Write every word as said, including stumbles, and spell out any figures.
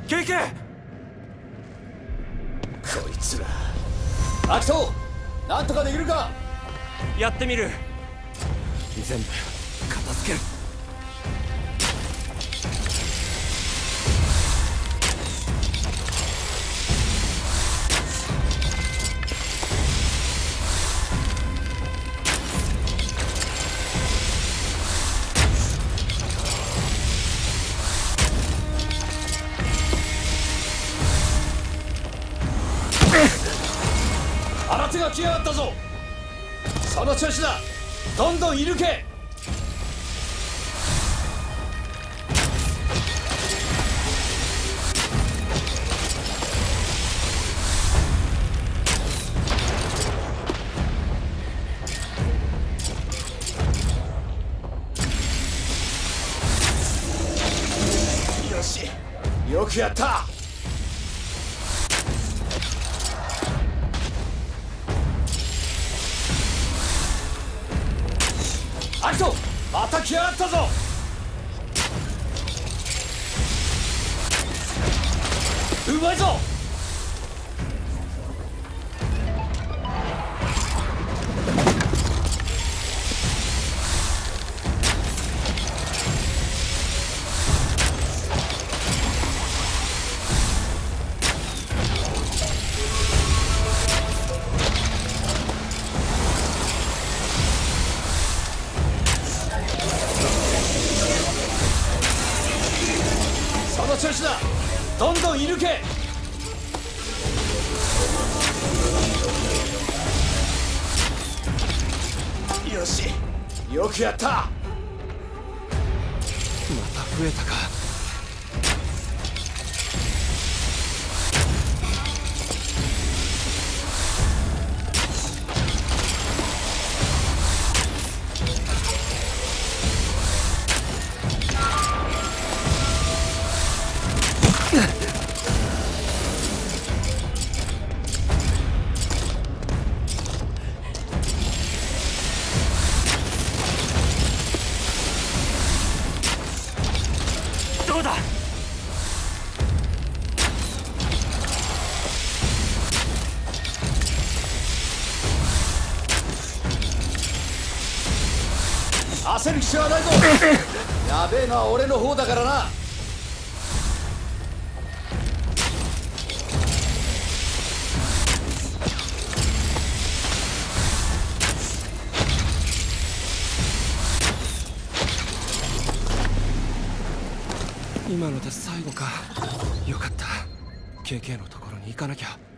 ケーケー。 こいつら。アキト、なんとかできるか。 やってみる。全部片付ける。 新手が来やがったぞ。その調子だ。どんどん射抜け。よし、よくやった。アキト、また来やがったぞ。うまいぞ。その調子だ。どんどん射抜け。よし、よくやった。また増えたか。どうだ。 焦る必要はないぞ。やべえのは俺の方だからな。 今ので最後か。よかった。ケーケー のところに行かなきゃ。